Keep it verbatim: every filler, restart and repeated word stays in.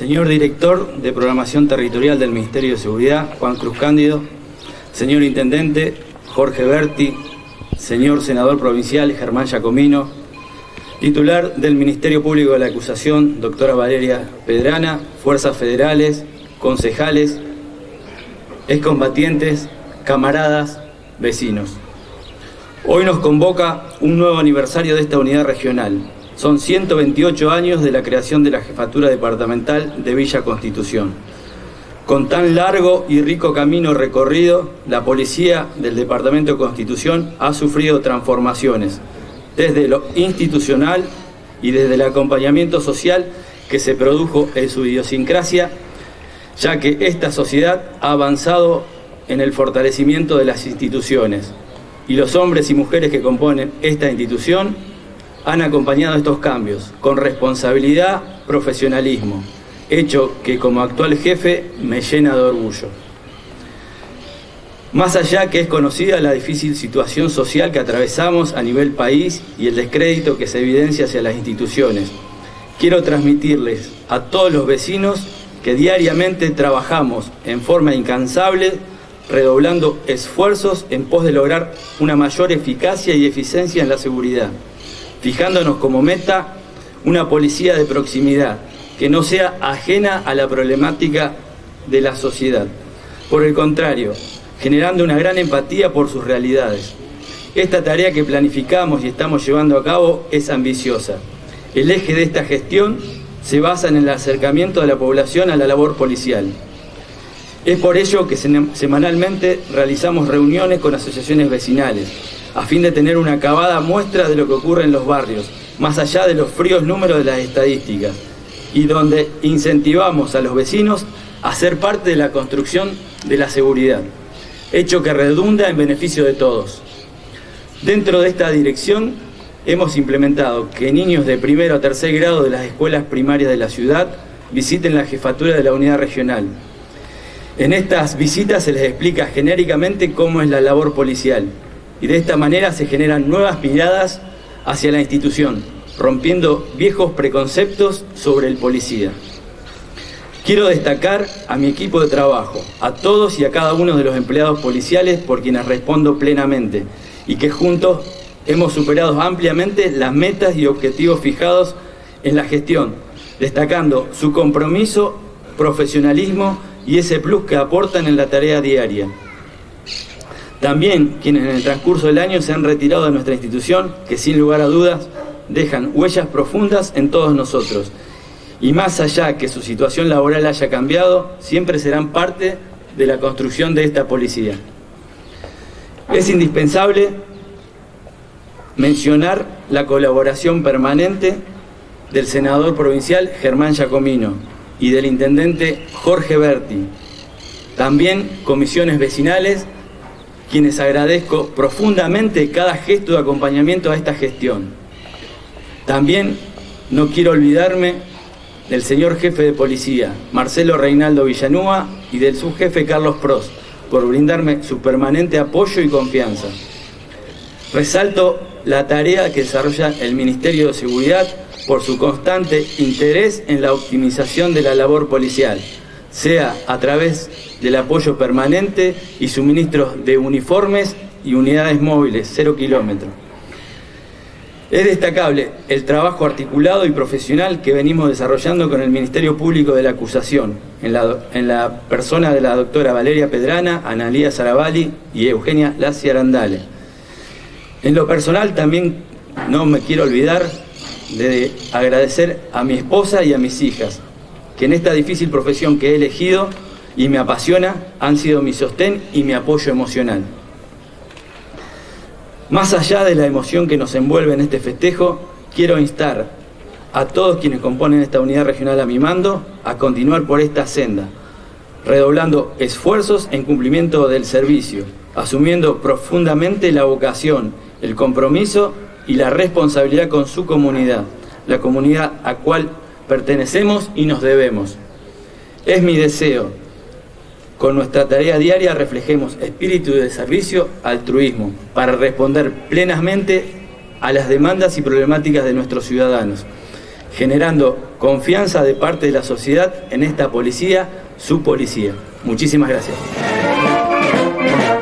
Señor Director de Programación Territorial del Ministerio de Seguridad, Juan Cruz Cándido, señor Intendente, Jorge Berti, señor Senador Provincial, Germán Giacomino, titular del Ministerio Público de la Acusación, doctora Valeria Pedrana, fuerzas federales, concejales, excombatientes, camaradas, vecinos. Hoy nos convoca un nuevo aniversario de esta unidad regional. Son ciento veintiocho años de la creación de la Jefatura Departamental de Villa Constitución. Con tan largo y rico camino recorrido, la policía del Departamento de Constitución ha sufrido transformaciones, desde lo institucional y desde el acompañamiento social que se produjo en su idiosincrasia, ya que esta sociedad ha avanzado en el fortalecimiento de las instituciones, y los hombres y mujeres que componen esta institución han acompañado estos cambios con responsabilidad, profesionalismo, hecho que como actual jefe me llena de orgullo. Más allá que es conocida la difícil situación social que atravesamos a nivel país y el descrédito que se evidencia hacia las instituciones, quiero transmitirles a todos los vecinos que diariamente trabajamos en forma incansable, redoblando esfuerzos en pos de lograr una mayor eficacia y eficiencia en la seguridad, fijándonos como meta una policía de proximidad que no sea ajena a la problemática de la sociedad. Por el contrario, generando una gran empatía por sus realidades. Esta tarea que planificamos y estamos llevando a cabo es ambiciosa. El eje de esta gestión se basa en el acercamiento de la población a la labor policial. Es por ello que semanalmente realizamos reuniones con asociaciones vecinales, a fin de tener una acabada muestra de lo que ocurre en los barrios, más allá de los fríos números de las estadísticas, y donde incentivamos a los vecinos a ser parte de la construcción de la seguridad, hecho que redunda en beneficio de todos. Dentro de esta dirección hemos implementado que niños de primero a tercer grado de las escuelas primarias de la ciudad visiten la jefatura de la unidad regional. En estas visitas se les explica genéricamente cómo es la labor policial, y de esta manera se generan nuevas miradas hacia la institución, rompiendo viejos preconceptos sobre el policía. Quiero destacar a mi equipo de trabajo, a todos y a cada uno de los empleados policiales por quienes respondo plenamente, y que juntos hemos superado ampliamente las metas y objetivos fijados en la gestión, destacando su compromiso, profesionalismo y ese plus que aportan en la tarea diaria. También quienes en el transcurso del año se han retirado de nuestra institución, que sin lugar a dudas dejan huellas profundas en todos nosotros. Y más allá que su situación laboral haya cambiado, siempre serán parte de la construcción de esta policía. Es indispensable mencionar la colaboración permanente del senador provincial Germán Giacomino y del intendente Jorge Berti. También comisiones vecinales, quienes agradezco profundamente cada gesto de acompañamiento a esta gestión. También no quiero olvidarme del señor jefe de policía, Marcelo Reinaldo Villanúa, y del subjefe Carlos Prost, por brindarme su permanente apoyo y confianza. Resalto la tarea que desarrolla el Ministerio de Seguridad por su constante interés en la optimización de la labor policial, sea a través del apoyo permanente y suministros de uniformes y unidades móviles, cero kilómetros. Es destacable el trabajo articulado y profesional que venimos desarrollando con el Ministerio Público de la Acusación, en la, en la persona de la doctora Valeria Pedrana, Analía Saravalli y Eugenia Lassi Arandale. En lo personal también no me quiero olvidar de agradecer a mi esposa y a mis hijas, que en esta difícil profesión que he elegido y me apasiona, han sido mi sostén y mi apoyo emocional. Más allá de la emoción que nos envuelve en este festejo, quiero instar a todos quienes componen esta unidad regional a mi mando a continuar por esta senda, redoblando esfuerzos en cumplimiento del servicio, asumiendo profundamente la vocación, el compromiso y la responsabilidad con su comunidad, la comunidad a cual pertenecemos y nos debemos. Es mi deseo, con nuestra tarea diaria reflejemos espíritu de servicio, altruismo, para responder plenamente a las demandas y problemáticas de nuestros ciudadanos, generando confianza de parte de la sociedad en esta policía, su policía. Muchísimas gracias.